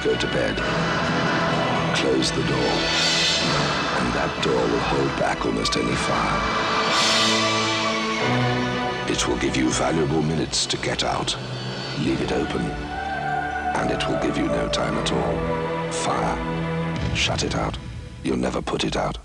go to bed. Close the door, and that door will hold back almost any fire. It will give you valuable minutes to get out. Leave it open, and it will give you no time at all. Fire. Shut it out. You'll never put it out.